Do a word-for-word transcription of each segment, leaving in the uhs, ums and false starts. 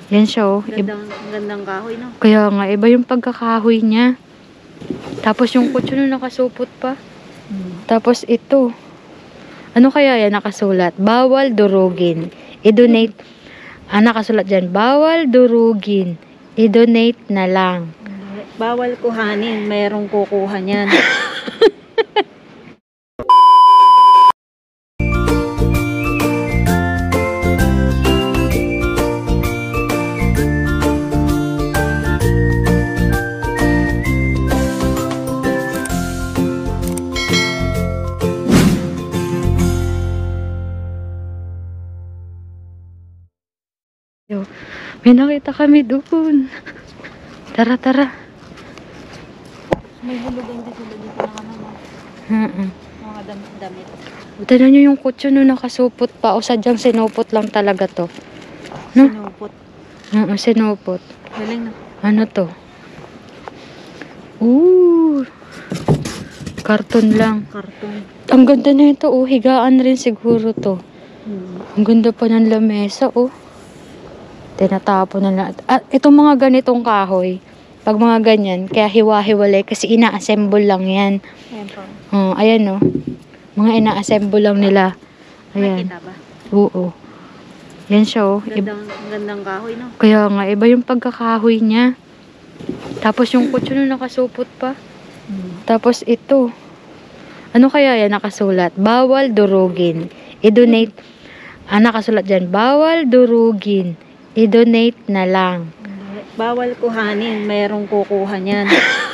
Yan siya, oh. Gandang, gandang kahoy, no? Kaya nga, iba yung pagkakahoy niya. Tapos yung kutso na nakasupot pa. Hmm. Tapos ito. Ano kaya yan nakasulat? Bawal durugin. I-donate. Ah, nakasulat dyan. Bawal durugin. I-donate na lang. Bawal kuhanin. Mayroong kukuha niyan. May nakita kami doon. Tara, tara. May hulugan din sila dito na kami. Mm-mm. Mga damit-damit. Tignan nyo yung kutso no nakasupot pa. O sadyang sinupot lang talaga to. No? Sinupot. Oo, sinupot. Galing na. Ano to? Ooh. Karton lang. Karton. Ang ganda na ito. Oh, higaan rin siguro to. Hmm. Ang ganda pa ng lamesa. Oh. Tinatapon na lang. At itong mga ganitong kahoy, pag mga ganyan, kaya hiwa-hiwalay kasi ina-assemble lang yan. Ayan po. Oh, ayan oh. Mga ina-assemble lang nila. Ayan. Makita ba? Oo. Yan siya oh. Gandang, gandang kahoy, no? Kaya nga, iba yung pagkakahoy niya. Tapos yung kutso na nakasupot pa. Hmm. Tapos ito. Ano kaya yan nakasulat? Bawal durugin. I-donate. Ah, nakasulat dyan. Bawal durugin. I-donate na lang. Bawal kuhanin. Mayroong kukuha niyan.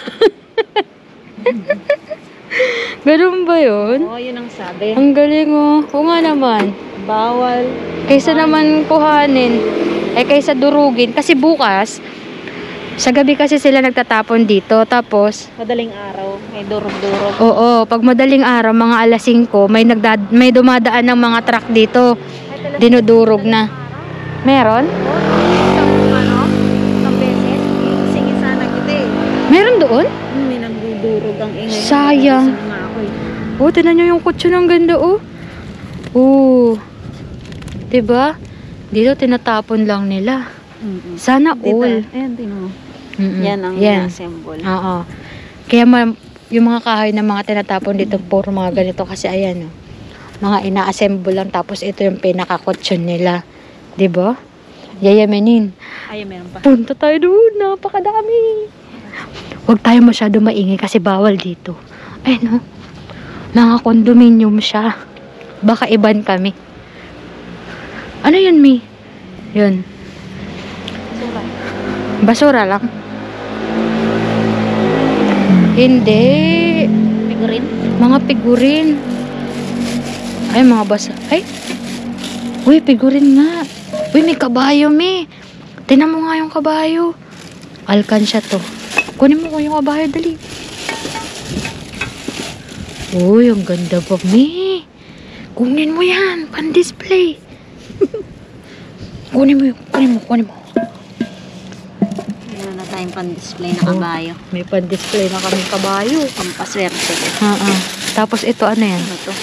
Ganun ba yun? Oo, yun ang sabi. Ang galing oh. Oo nga naman. Bawal. Kaysa naman kuhanin. Eh kaysa durugin. Kasi bukas, sa gabi kasi sila nagtatapon dito. Tapos, Madaling araw. May durog-durog. oo, pag madaling araw, mga alas singko, may, nagdad may dumadaan ng mga truck dito. Dinudurog na. Meron? Isang ano? Isang beses. Singin sana kita eh. Meron doon? Hmm, may nagdudurog ang ingay. Sayang. Sa mga ako'y. Oh, tinan nyo yung kutso ng ganda, oh. Oh. Diba? Dito tinatapon lang nila. Mm-mm. Sana Dito, all. ayan, tino. Mm-mm. Yan ang Yan. assemble. Oo. Kaya ma yung mga kahoy na mga tinatapon dito, puro mga ganito. Kasi ayan, oh. Mga ina-assemble lang. Tapos ito yung pinaka-kutsyon nila. Diba? Yayamenin. Ay, meron pa. Punta tayo doon. Napakadami. Huwag tayo masyado maingay kasi bawal dito. Ayun, oh. Mga condominium siya. Baka iban kami. Ano yun, Mi? Yun. Sura. Basura lang. Hindi. Figurin. Mga figurin. Ay, mga basa. Ay. Uy, figurin nga. Uy, may kabayo, Mi. Tinan mo nga yung kabayo. Alkansya to. Kunin mo ko yung kabayo, dali. Uy, ang ganda pa, Mi. Kunin mo yan. Pan-display. Kunin mo yun. Kunin mo, kunin mo. Meron na tayong pan-display na kabayo. May pan-display na kaming kabayo. Pampaswerte. Oo. Tapos ito, ano yan? Ano to?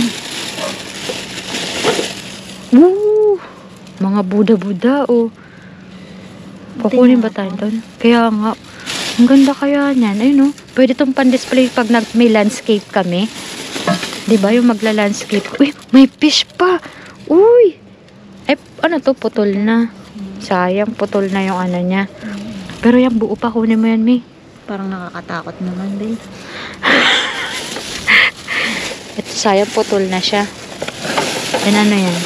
Woo! Mga Buda-Buda, oh. Kukunin ba tayo doon? Kaya nga. Ang ganda kaya niyan. Ayun, oh. Pwede itong pan-display pag nag may landscape kami. Diba? Yung magla-landscape. Uy, may fish pa. Uy! Ay, ano to? Putol na. Sayang, putol na yung ano niya. Pero yung buo pa, kunin mo yan, Mi. Parang nakakatakot naman din. Ito, sayang, putol na siya. Yan, ano yan?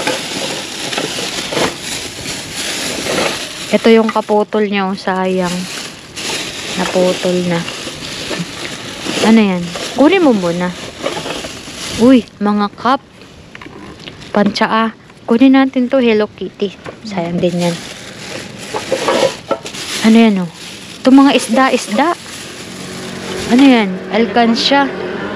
Ito yung kaputol niya, oh, sayang. Naputol na. Ano yan? Kunin mo muna. Uy, mga cup. Panchaa. Kunin natin to, Hello Kitty. Sayang din yan. Ano yan, oh? Ito mga isda-isda. Ano yan? Alkansya.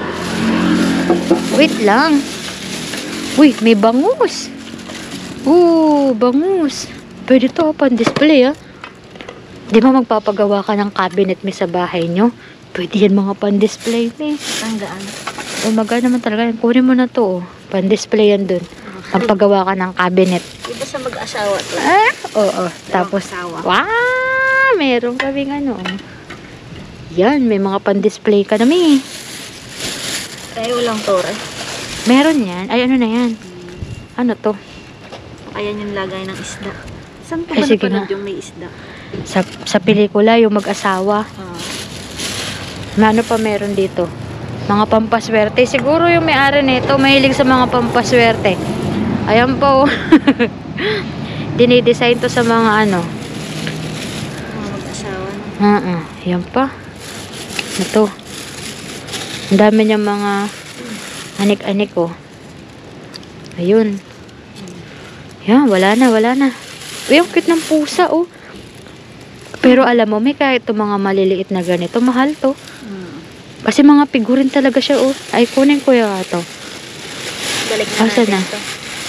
Wait lang. Uy, may bangus. Ooh, bangus. Pwede to, pan-display, ah. Di ba magpapagawa ka ng cabinet may sa bahay nyo? Pwede yan mga pan-display, eh. Tanggaan. O, maganda naman talaga yan. Kunin mo na to, oh. Pan-display yan dun. Pampagawa ka ng cabinet. Iba sa mag-asawa to. Ah, oo. Tapos, asawa. wow! Meron kaming ano. Yan, may mga pan-display ka na may. Ay, walang tore. Meron yan. Ay, ano na yan? Ano to? Ayan yung lagay ng isda. Saan ko Ay, ba sige napanood na. yung may isda? Sa, sa pelikula, yung mag-asawa. Ah. Na ano pa meron dito? Mga pampaswerte. Siguro yung may-ari nito, mahilig sa mga pampaswerte. Ayan po. Dinidesign to sa mga ano. Mga mag-asawa. No? Uh -uh. Ayan pa. Ito. Ang dami niyang mga anik-anik oh. Ayun. Yan, wala na, wala na. Uy, ang cute ng pusa oh. Pero alam mo, may kahit itong mga maliliit na ganito, mahal to. Hmm. Kasi mga figurin talaga siya oh. Ay, kunin ko yung ito. Balik na Asa natin na? ito.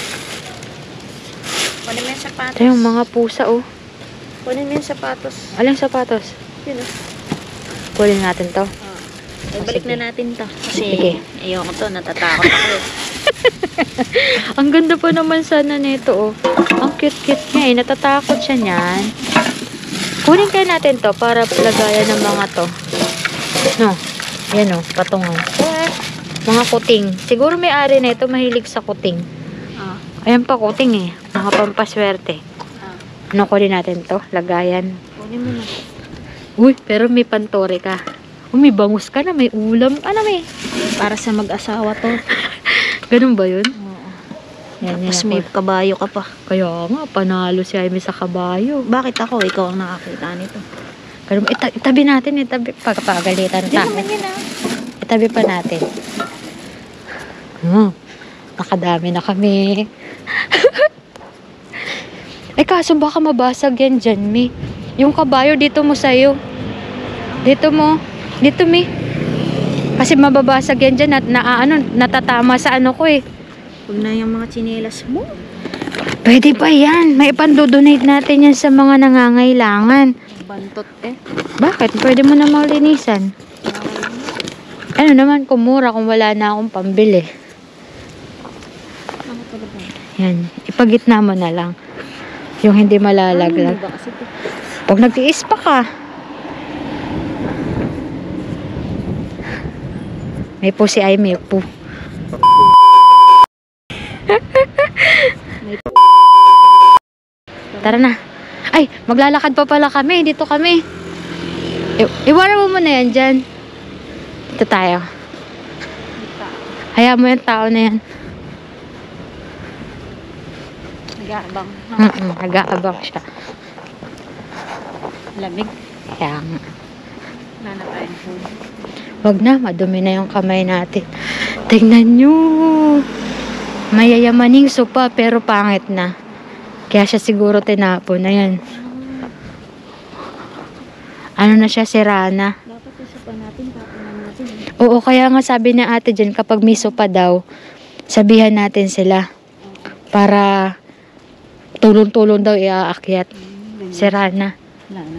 Kunin mo yung sapatos. Ito yung mga pusa oh. Kunin mo yung sapatos. Alang sapatos? Yun oh. Kunin natin to. Ay, Oh, balik sige. na natin to. Kasi, Sige. ayoko to, natatakot ako eh. Ang ganda pa naman sana nito oh. Ang cute-cute niya eh. Natatakot siya niyan. Kunin kaya natin to para lagayan ng mga to. No. Yan oh, patungan. Mga kuting. Siguro may-ari na ito mahilig sa kuting. Ah. Ayan pa kuting eh. Mga pampaswerte. Ah. Ano kunin natin to? Lagayan. Kunin mo na. Uy, pero may pantore ka. Uy, may bangus ka na. May ulam. Ano may? Para sa mag-asawa to. Ganun ba yun? Oo. Yan, yan. Tapos may Ako. kabayo ka pa. Kaya nga, panalo si Jaime sa kabayo. Bakit ako? Ikaw ang nakakita nito. Ganun, ita itabi natin. Itabi. Pagpagalitan Hindi ka. naman yun ah. Itabi pa natin. Hmm. Nakadami na kami. Eh, kaso baka mabasag yan dyan, Mi. Yung kabayo, dito mo sa'yo. Dito mo. Dito, Mi. Kasi mababasag yan dyan at na, ano, natatama sa ano ko eh. Huwag na yung mga tsinelas mo. Pwede pa yan. May ipandodonate natin yan sa mga nangangailangan. Bantot eh. Bakit? Pwede mo na malinisan. Ano naman, kumura kung wala na akong pambili. Ano pa ba? Yan. Ipagitna mo na lang. Yung hindi malalaglag. Ano ba kasi ito? Pag nagtiis pa ka. May po si Ay, may po. Tara na. Ay, maglalakad pa pala kami. Dito kami. I- iwanan mo muna yan dyan. Dito tayo. Hayaan mo yung tao na yan. Nag-aabang. Mm -mm, nag-aabang siya. Lamig. Kaya nga. Wala na tayong food. Wag na, madumi na yung kamay natin. Tingnan nyo. Mayayamaning sopa pero pangit na. Kaya siya siguro tinapon na yan. Ano na siya, sira na. Dapat isa pa natin, tapunan natin. Oo, kaya nga sabi ni ate dyan, kapag may sopa daw, sabihan natin sila. Para tulong-tulong daw iaakyat. Hmm, Sira na. Wala na.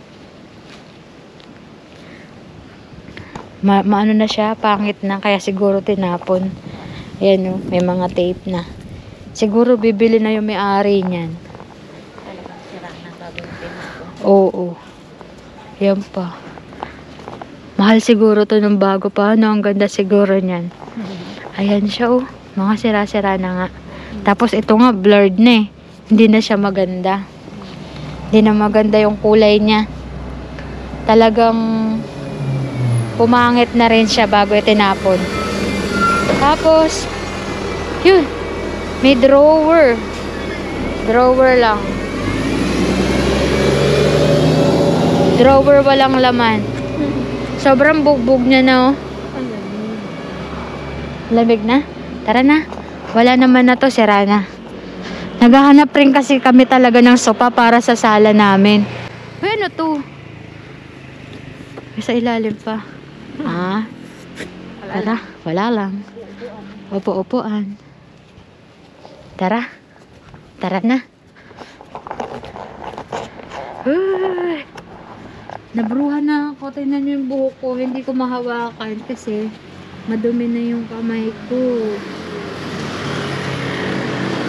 Ma maano na siya, pangit na, kaya siguro tinapon. Ayan o, may mga tape na. Siguro bibili na yung may-ari niyan. Talagang sira na gagawin ko. Oo. Yan pa. Mahal siguro to nung bago pa, no? Ang ganda siguro niyan. Ayan siya oh. Mga sira-sira na nga. Tapos ito nga, blurred na eh. Hindi na siya maganda. Hindi na maganda yung kulay niya. Talagang pumangit na rin siya bago itinapon. Tapos, yun. May drawer. Drawer lang. Drawer walang laman. Sobrang bugbog niya na oh. Lamig na? Tara na. Wala naman na to, sira na. Naghahanap rin kasi kami talaga ng sopa para sa sala namin. Uy, ano to? Sa ilalim pa. Ah. Tara, wala lang. Upo-upuan. Tara. Tara na. Uy. Nabruhan na ako. Tingnan niyo yung buhok ko. Hindi ko mahawakan kasi madumi na yung kamay ko.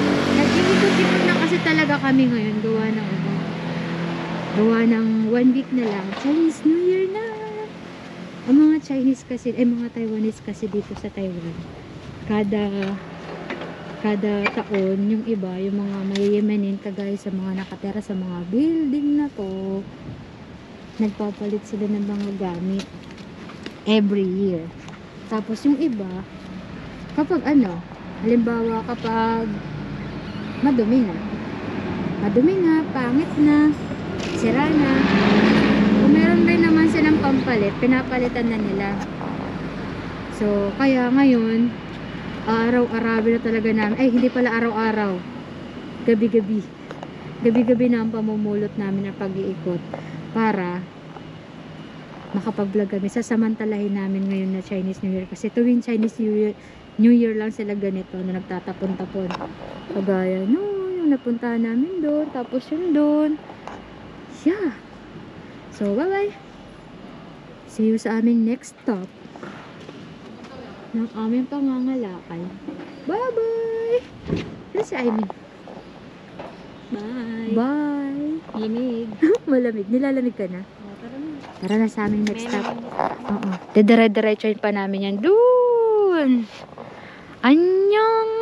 talaga kami ngayon, gawa ng ano, gawa ng one week na lang, Chinese New Year na. Ang mga Chinese kasi, eh mga Taiwanese kasi dito sa Taiwan, kada kada taon, yung iba, yung mga mayayamanin, kagaya sa mga nakatera sa mga building na to, nagpapalit sila ng mga gamit every year. Tapos yung iba, kapag ano, halimbawa kapag madumi na, madumi na, pangit na, sira na, kung meron rin naman silang pampalit, pinapalitan na nila. So, kaya ngayon, araw-araw na talaga namin, ay hindi pala araw-araw, gabi-gabi, gabi-gabi na ang pamumulot namin ng pag-iikot para makapag-vlog kami. Sasamantalahin namin ngayon na Chinese New Year kasi tuwing Chinese New Year, New Year lang sila ganito na nagtatapon-tapon. Kagaya no, yung napuntahan namin doon, tapos yun doon. Yeah. So, bye-bye. See you sa aming next stop ng aming pangangalakal. Bye-bye. Ano si Ivy? Bye. Bye. Lamig. Malamig. Nilalamig ka na. Oh, tara na. Tara na sa aming next stop. Oo. Dedire-diretso pa namin yan. Doon. Anyong.